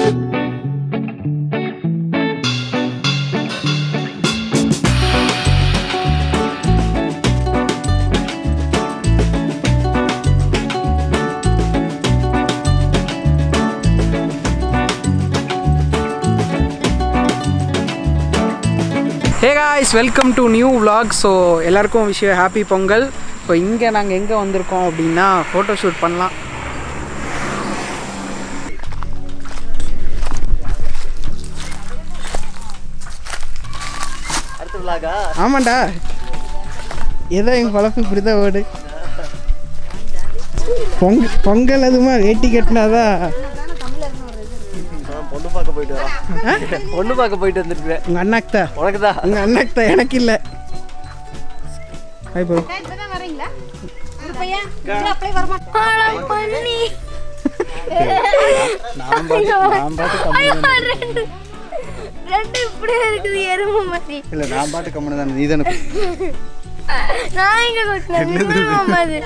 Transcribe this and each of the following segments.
Hey guys, welcome to new vlog. So எல்லாருக்கும் wish you a happy Pongal. So இங்க நாங்க எங்க வந்திருக்கோம் அப்படினா photo shoot பண்ணலாம். அடுத்த vlog ஆ? ஆமாடா. ஏதோ எங்க பழப்பு புரிதா ஓடு. பொங்கல் அதுமா வேட்டி கட்டினாதா பொண்ணு பார்க்க போயிட்டு வரேன். பொண்ணு பார்க்க போயிட்டு வந்துருக்கேன். உங்க அண்ணாக்கு தான். உனக்கு தான். உங்க அண்ணாக்கு தான், எனக்கு இல்ல. Hi bro. இப்பதான் வரீங்களா? ஒரு பையன் இங்க அப்ளை வர மாட்டான். பண்ணி. நான் பாட்டு கம்மி. ரெண்டு இப்படி இருக்குது எருமை மாதிரி. இல்ல நான் பாட்டு கம்மி தான். நீ தான. நான் இங்க கொட்டல. எருமை மாதிரி.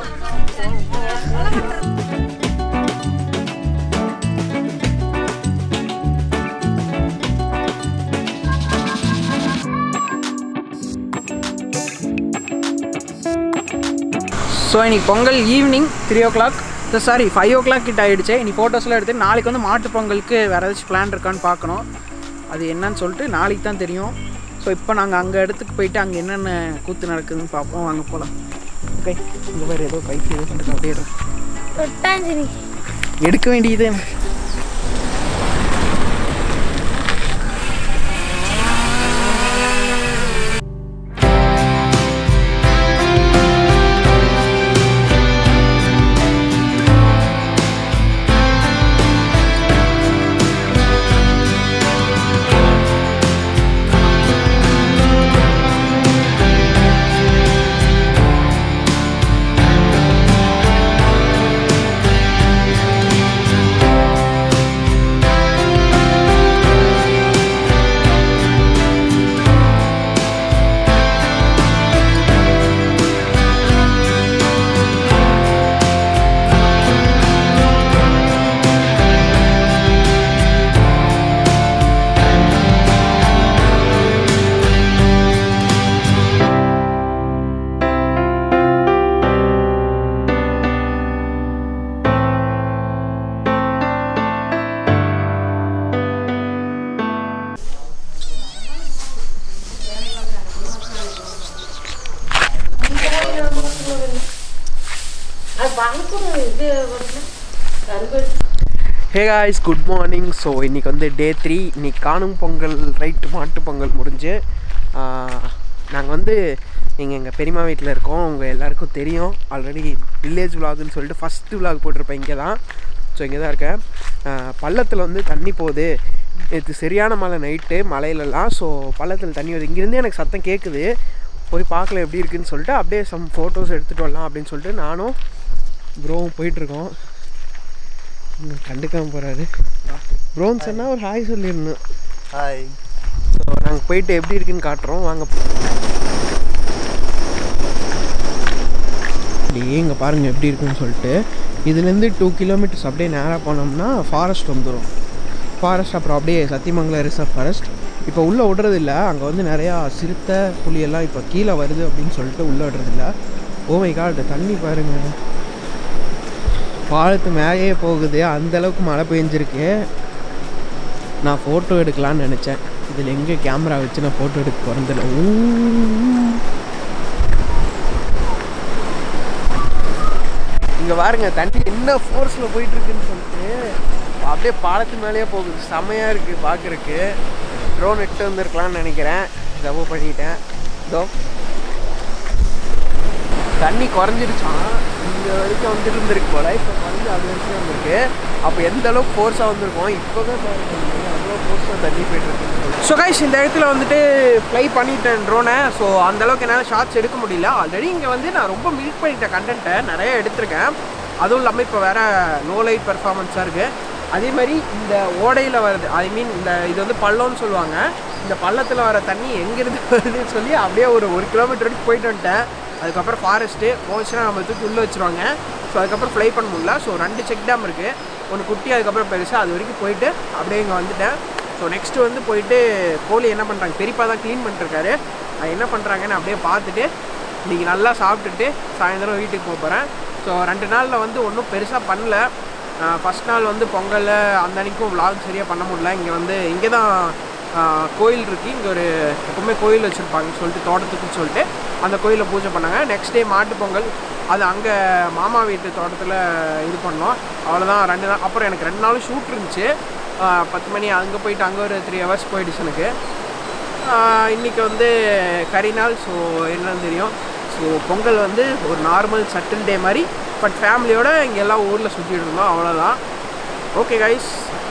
ஸோ இன்னைக்கு Pongal evening 3 o'clock, sorry 5 o'clock கிட்ட ஆகிடுச்சு. இன்னைக்கு ஃபோட்டோஸ்லாம் எடுத்து நாளைக்கு வந்து மாட்டு பொங்கலுக்கு வேறு ஏதாச்சும் பிளான் இருக்கான்னு பார்க்கணும். அது என்னன்னு சொல்லிட்டு நாளைக்கு தான் தெரியும். ஸோ இப்போ நாங்கள் அங்கே இடத்துக்கு போயிட்டு அங்கே என்னென்ன கூத்து நடக்குதுன்னு பார்ப்போம். வாங்க போகலாம். ஓகே, இங்கே வேறு ஏதோ கைக்கு ஏதோ பண்ணிட்டு அப்படியே எடுக்க வேண்டியது. Hey guys, good morning. So இன்றைக்கி வந்து டே 3. இன்றைக்கி காணும் பொங்கல் ரைட்டு, மாட்டு பொங்கல் முடிஞ்சு நாங்கள் வந்து எங்கள் பெரியம்மா வீட்டில் இருக்கோம். உங்கள் எல்லாேருக்கும் தெரியும் ஆல்ரெடி. வில்லேஜ் விலாகுன்னு சொல்லிட்டு ஃபஸ்ட்டு விலாக் போட்டிருப்பேன். இங்கே தான். ஸோ இங்கே தான் இருக்கேன். பள்ளத்தில் வந்து தண்ணி போகுது. இது சரியான மழை, நைட்டு மழையிலலாம். ஸோ பள்ளத்தில் தண்ணி வருது. இங்கேருந்து எனக்கு சத்தம் கேட்குது. போய் பார்க்கல எப்படி இருக்குதுன்னு சொல்லிட்டு அப்படியே சம் ஃபோட்டோஸ் எடுத்துகிட்டு வரலாம் அப்படின்னு சொல்லிட்டு நானும் ப்ரோவும் போயிட்டுருக்கோம். கண்டுக்காமல் போகிறாரு. ப்ரோன்னு சொன்னால் ஒரு ஹாய் சொல்லிடணும். ஹாய். ஸோ நாங்கள் போயிட்டு எப்படி இருக்குன்னு காட்டுறோம். வாங்க. அப்படியே இங்கே பாருங்கள் எப்படி இருக்குன்னு சொல்லிட்டு. இதுலேருந்து 2 kilometers அப்படியே நேராக போனோம்னா ஃபாரஸ்ட் வந்துடும். ஃபாரஸ்ட் அப்புறம் அப்படியே சத்தியமங்கலம் ரிசர்வ் ஃபாரஸ்ட். இப்போ உள்ளே விடுறதில்ல. அங்கே வந்து நிறையா சிறுத்தை புலியெல்லாம் இப்போ கீழே வருது அப்படின்னு சொல்லிட்டு உள்ளே விடுறதில்ல. ஓ மை காட், தண்ணி பாருங்கள், பாலத்து மேலேயே போகுது. அந்தளவுக்கு மழை பெஞ்சிருக்கு. நான் ஃபோட்டோ எடுக்கலான்னு நினச்சேன். இதில் எங்கே கேமரா வச்சு நான் ஃபோட்டோ எடுக்க பிறந்தில்ல. இங்கே பாருங்க தண்ணி என்ன ஃபோர்ஸில் போயிட்டுருக்குன்னு சொல்லிட்டு. அப்படியே பாலத்து மேலேயே போகுது. செம்மையாக இருக்குது பார்க்குறக்கு. ட்ரோன் எடுத்து வந்துருக்கலான்னு நினைக்கிறேன். தப்பு பண்ணிட்டேன். இதோ தண்ணி குறைஞ்சிருச்சான். இங்கே வரைக்கும் வந்துட்டு இருந்திருக்கு போல். இப்போ குறைஞ்சி அது வரைக்கும் வந்திருக்கு. அப்போ எந்த அளவுக்கு ஃபோர்ஸாக வந்திருக்கோம். இப்போ தான் அவ்வளோ ஃபோர்ஸாக தண்ணி போய்ட்டுருக்கு. ஸோ கைஸ், இந்த இடத்துல வந்துட்டு ஃப்ளை பண்ணிட்டேன் ட்ரோனை. ஸோ அந்தளவுக்கு என்னால் ஷார்ட்ஸ் எடுக்க முடியல. ஆல்ரெடி இங்கே வந்து நான் ரொம்ப மில்க் பண்ணிட்டேன். கண்டென்ட்டை நிறைய எடுத்திருக்கேன். அதுவும் இல்லாமல் இப்போ வேறு லோ லைட் பெர்ஃபார்மன்ஸாக இருக்குது. அதே மாதிரி இந்த ஓடையில் வருது, ஐ மீன் இந்த இது வந்து பள்ளம்னு சொல்லுவாங்க. இந்த பள்ளத்தில் வர தண்ணி எங்கேருந்து வருதுன்னு சொல்லி அப்படியே ஒரு 1 kilometer வரைக்கும் போயிட்டு வந்துட்டேன். அதுக்கப்புறம் ஃபாரஸ்ட்டு போச்சுன்னா நம்ம தூக்கி உள்ளே வச்சுருவாங்க. ஸோ அதுக்கப்புறம் ஃப்ளை பண்ண முடியல. ஸோ 2 செக் டேம் இருக்குது, ஒன்று குட்டி அதுக்கப்புறம் பெருசாக. அது வரைக்கும் போயிட்டு அப்படியே இங்கே வந்துட்டேன். ஸோ நெக்ஸ்ட்டு வந்து போயிட்டு கோழி என்ன பண்ணுறாங்க, பெரியப்பா தான் க்ளீன் பண்ணிட்டுருக்காரு, அது என்ன பண்ணுறாங்கன்னு அப்படியே பார்த்துட்டு இன்றைக்கி நல்லா சாப்பிட்டுட்டு சாயந்தரம் வீட்டுக்கு போக போகிறேன். ஸோ 2 நாளில் வந்து ஒன்றும் பெருசாக பண்ணல. ஃபஸ்ட் நாள் வந்து பொங்கல் அந்த அன்றைக்கும் விலாக் சரியாக பண்ண முடியல. இங்கே தான் கோயில் இருக்குது, இங்கே ஒரு எப்போவுமே கோயில் வச்சுருப்பாங்கன்னு சொல்லிட்டு தோட்டத்துக்குன்னு சொல்லிட்டு அந்த கோயிலில் பூஜை பண்ணாங்க. நெக்ஸ்ட் டே மாட்டு பொங்கல், அது அங்கே மாமா வீட்டு தோட்டத்தில் இது பண்ணோம். அவ்வளோதான் 2 நாள். அப்புறம் எனக்கு 2 நாளும் ஷூட் இருந்துச்சு, 10 மணி அங்கே போயிட்டு அங்கே ஒரு 3 hours போயிடுச்சு எனக்கு. இன்றைக்கி வந்து கறி நாள். ஸோ என்னன்னு தெரியும். ஸோ பொங்கல் வந்து ஒரு நார்மல் சட்டில் டே மாதிரி, பட் ஃபேமிலியோடு இங்கே எல்லாம் ஊரில் சுற்றிட்டு இருந்தோம், அவ்வளோதான். Okay guys,